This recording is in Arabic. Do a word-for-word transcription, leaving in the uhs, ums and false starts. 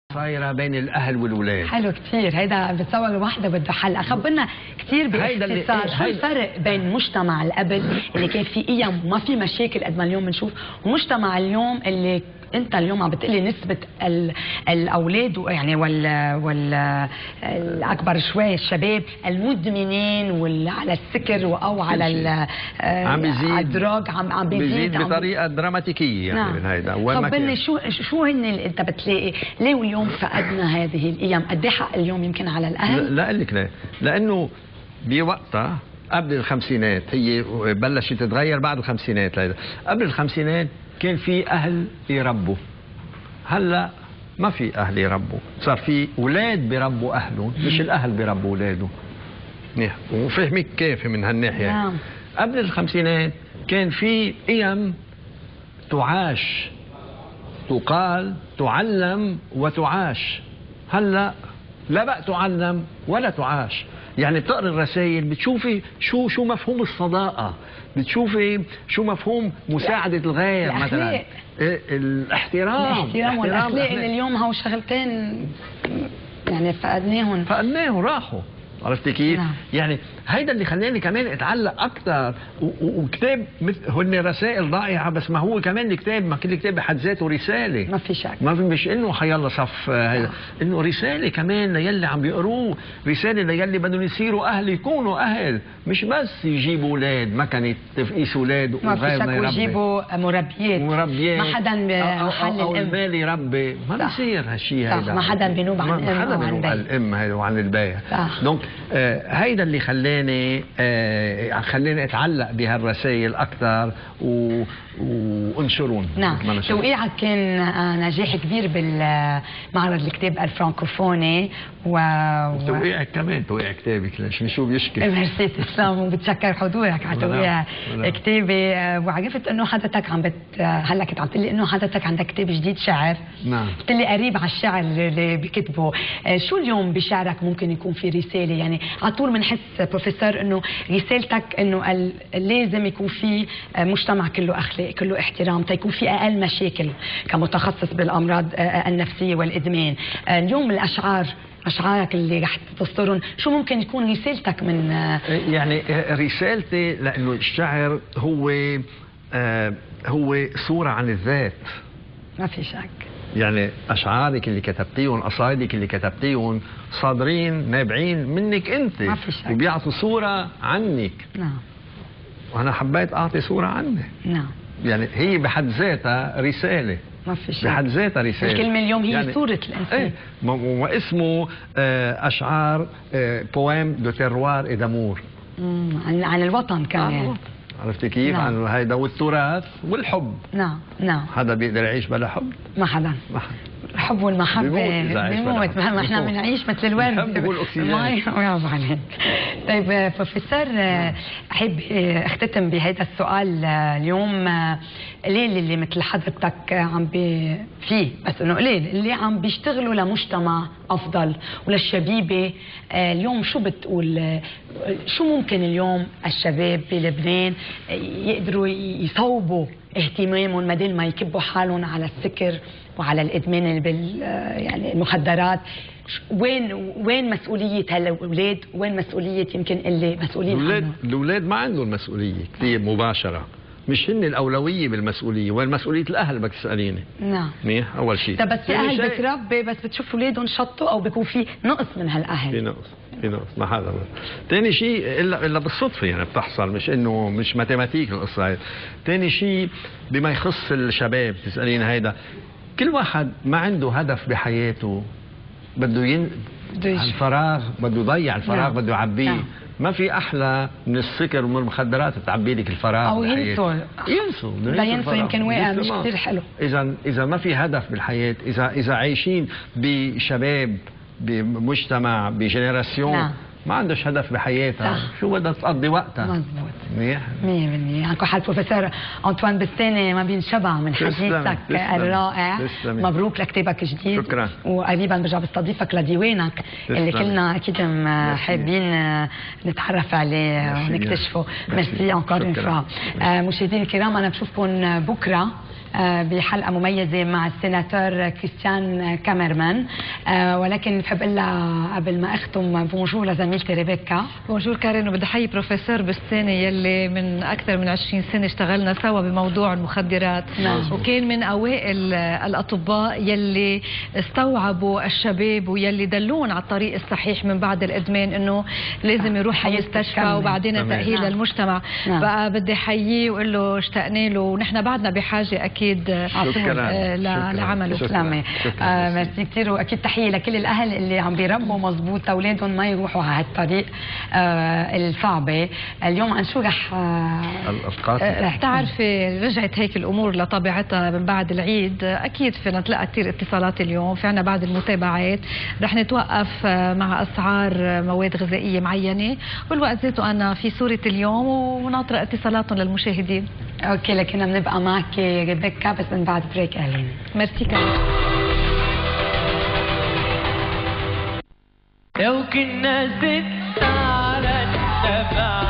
صايره بين الاهل والولاد. حلو كثير، هيدا بتصور وحده بده حل. خبرنا كثير باختصار شو الفرق بين مجتمع القبل اللي كان فيه قيم وما في مشاكل قد ما اليوم بنشوف، ومجتمع اليوم اللي انت اليوم عم بتقلي نسبه الاولاد يعني وال وال الاكبر شوي الشباب المدمنين واللي على السكر او على عم بيزيد الدراج عم عم بيزيد بطريقه دراماتيكيه يعني. من هيدا خبرني شو شو هن اللي انت بتلاقي ليه اليوم فقدنا هذه القيم؟ قد ايه حق اليوم يمكن على الاهل؟ لا لك ليه؟ لانه بوقتها قبل الخمسينات هي بلشت تتغير بعد الخمسينات. قبل الخمسينات كان في اهل يربوا، هلا ما في اهل يربوا، صار في اولاد بيربوا اهلهم مش الاهل بيربوا اولادهم. وفهمك كيف من هالناحيه. نعم. قبل الخمسينات كان في قيم تعاش، تقال، تعلم وتعاش. هلا لا بقى تعلم ولا تعاش. يعني بتقرا الرسائل بتشوفي شو شو مفهوم الصداقه، بتشوفي شو مفهوم مساعده الغير مثلا، إيه الاحترام الاحترام والاخلاق اللي اليوم هو شغلتين يعني فقدناهم فقدناهم راحوا. عرفتي كيف؟ نعم. يعني هيدا اللي خلاني كمان اتعلق اكثر. وكتاب هن رسائل رائعه، بس ما هو كمان الكتاب، ما كل كتاب بحد ذاته رساله، ما في شك، ما في مش انه حيلا صف هيدا، انه رساله كمان ليلي عم بيقروه، رساله ليلي بدهم يصيروا اهل، يكونوا اهل، مش بس يجيبوا اولاد، ما كانت تفقيس اولاد وغير ما يربي، يجيبوا مربيات مربيات ما حدا بحل الام، المال يربي، ما بيصير هالشيء هيدا، ما حدا بينوب عن الام، ما حدا بينوب عن الام هيدا وعن الباية. دونك آه هيدا اللي خلاني آه خلاني اتعلق بهالرسائل اكثر و... وانشرون. نعم. توقيعك كان نجاح كبير بالمعرض الكتاب الفرانكوفوني و توقيعك كمان توقيع كتابك، ليش شو بيشكي؟ ميرسي تسلم، وبتشكر حضورك على توقيع كتابي. وعرفت انه حضرتك عم بت هلا كنت عم تقول لي انه حضرتك عندك كتاب جديد شعر. نعم. قلت لي قريب على الشعر اللي بكتبه. شو اليوم بشعرك ممكن يكون في رساله؟ يعني على طول بنحس بروفيسور انه رسالتك انه لازم يكون في مجتمع كله اخلاق، كله احترام، تيكون في اقل مشاكل كمتخصص بالامراض النفسيه والادمان. اليوم الاشعار اشعارك اللي رح تصدرهم شو ممكن يكون رسالتك من؟ يعني رسالتي لانه الشعر هو آه هو صوره عن الذات، ما في شك. يعني اشعارك اللي كتبتيهم، قصايدك اللي كتبتيهم صادرين نابعين منك انت، ما في شك، وبيعطوا صوره عنك. نعم. وانا حبيت اعطي صوره عني. نعم. يعني هي بحد ذاتها رساله، ما في شك، بحد ذاتها رساله. الكلمه اليوم هي يعني صوره الانسان. ايه، واسمه اشعار بويم دو تيروار ادامور، عن عن الوطن كمان. عرفتي كيف؟ نعم. عن هيدا والتراث والحب. نعم نعم. حدا بيقدر يعيش بلا حب؟ ما حدا. ما حدا. الحب والمحبة بيموت، ما احنا بنعيش مثل الورد. الحب والاكسجين. برافو عليك. طيب بروفيسور، احب اختتم بهذا السؤال اليوم. قليل اللي مثل حضرتك عم بي فيه، بس انه قليل اللي عم بيشتغلوا لمجتمع افضل وللشبيبه. اليوم شو بتقول، شو ممكن اليوم الشباب بلبنان يقدروا يصوبوا اهتمامهم بدل ما يكبوا حالهم على السكر وعلى الادمان بال يعني المخدرات؟ وين وين مسؤوليه هالاولاد؟ وين مسؤوليه يمكن اللي مسؤولين عنهم؟ عنهم؟ الاولاد ما عندهم مسؤوليه كثير مباشره، مش هن الاولويه بالمسؤوليه، وين مسؤوليه الاهل بدك تساليني؟ نعم. منيح، اول شيء. طيب بس في اهل بتربي بس بتشوف اولادهم شطوا او بيكون في نقص من هالاهل. في نقص، في نقص، ما حدا. ثاني شيء الا الا بالصدفه يعني بتحصل، مش انه مش ماتيماتيك القصه هي. ثاني شيء بما يخص الشباب تساليني هيدا، كل واحد ما عنده هدف بحياته، بده ين الفراغ، بده يضيع الفراغ. نعم. بده يعبيه. نعم. ما في احلى من السكر ومن المخدرات تعبي لك الفراغ. او ينسوا ينسوا لا ينسوا يمكن واقع مش كثير حلو. اذا اذا ما في هدف بالحياه، اذا اذا عايشين بشباب بمجتمع بجنراسيون. نعم. ما عندش هدف بحياتها، شو بدها تقضي وقتها؟ مضبوط. منيح؟ مية بالمية. على كل حال بروفيسور أنطوان بستاني ما بينشبع من حديثك الرائع. تسلمي. مبروك لكتابك الجديد. شكرا. وقريبا برجع بستضيفك لديوانك اللي كلنا اكيد حابين نتعرف عليه ونكتشفه. ميرسي انكور اون فوا. مشاهدينا الكرام، انا بشوفكم بكره بحلقة مميزة مع السيناتور كريستيان كاميرمان، ولكن بحب اقول لها قبل ما اختم بونجور لزميلتي ريبيكا. بونجور كارين، وبدي احيي بروفيسور بستاني يلي من اكثر من عشرين سنة اشتغلنا سوا بموضوع المخدرات. نعم. وكان من اوائل الاطباء يلي استوعبوا الشباب ويلي دلون على الطريق الصحيح من بعد الادمان، انه لازم يروح على المستشفى وبعدين التاهيل نعم. للمجتمع. نعم. بقى بدي احييه واقول له اشتقنا له، ونحن بعدنا بحاجه اكيد لعمله. شكرا. آه ميرسي كثير، واكيد تحيه لكل الاهل اللي عم بيربوا مضبوط اولادهم ما يروحوا على هالطريق آه الصعبه. اليوم عن شو رح آه رح تعرفي رجعت هيك الامور لطبيعتها من بعد العيد. اكيد فينا نتلقى كثير اتصالات اليوم، في عنا بعض المتابعات. رح نتوقف مع اسعار مواد غذائيه معينه، والوقت ذاته انا في صوره اليوم وناطره اتصالاتهم للمشاهدين. اوكي، لكن بنبقى معك ريبيكا بس من بعد بريك. اهلا. ميرسي كارين. لو كنا ست على السبع